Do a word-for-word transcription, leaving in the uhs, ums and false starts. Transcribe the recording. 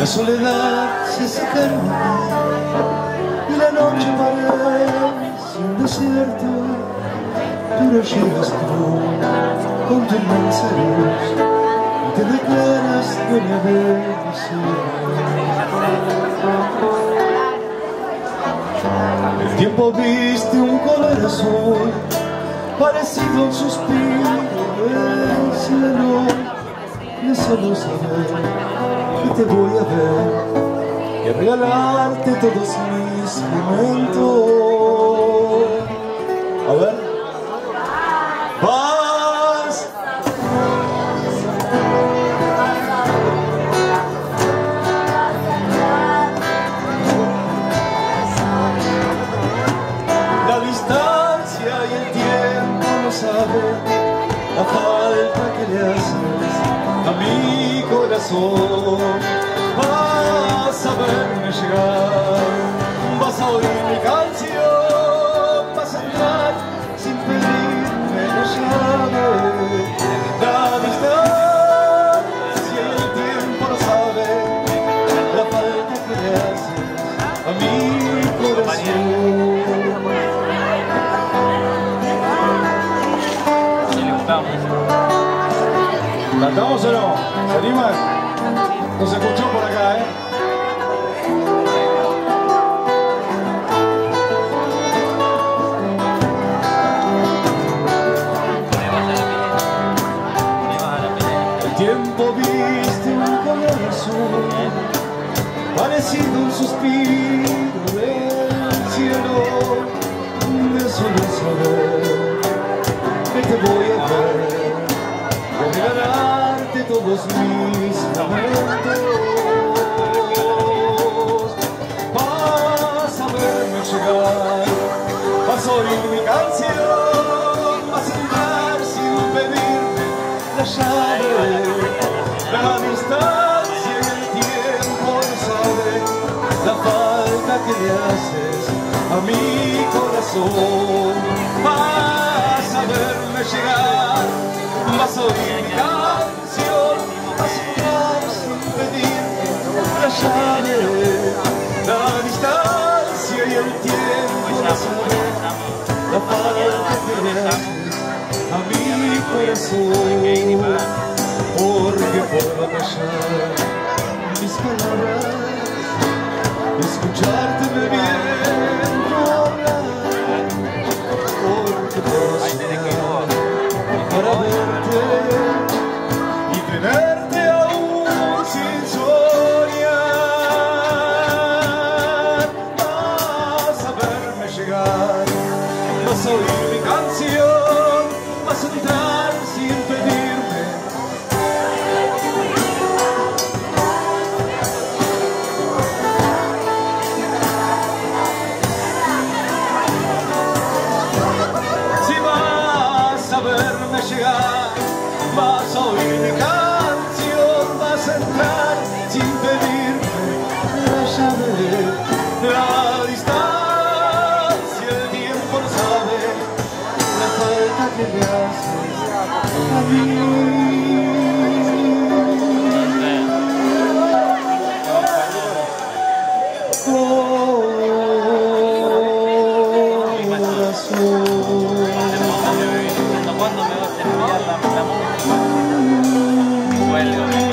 soledad se acerca y la noche parece un desierto, pero llegas tú con tu inmensa luz y te declaras dueña del cielo. El tiempo viste un color azul parecido a un suspiro del cielo, y es solo saber que te voy a ver y a regalarte todos mis momentos. A ver, vas. La distancia y el tiempo no saben la falta que le haces a mi corazón. Vas a verme llegar, vas a oír mi canción, vas a entrar sin pedirme la llave. La distancia y el tiempo no saben la falta que le haces a mi corazón. ¿Cantamos o no? ¿Se animan? No se escuchó por acá, ¿eh? El tiempo viste un color azul parecido a un suspiro del cielo, de solo saber que te voy a ver, de regalarte todos mis momentos. Vas a verme llegar, vas a oír mi canción, vas a entrar sin pedirme la llave. La distancia y el tiempo no saben la falta que le haces a mi corazón. Vas a verme llegar, vas a oír mi canción, vas a entrar sin pedirme la llave. La distancia y el tiempo no saben la falta que le haces a mi corazón. Porque puedo callar mis palabras, escucharte me viento hablar. Porque puedo soñar para verte y tenerte aún sin soñar. Vas a verme llegar, vas a oír mi canción, vas a entrar sin pedirme. Si vas a verme llegar, vas a oír mi canción, vas a entrar sin pedirme la llave. La distancia, el tiempo no sabe la falta que le haces a mí. ¿Cuándo me vas a enviar la música?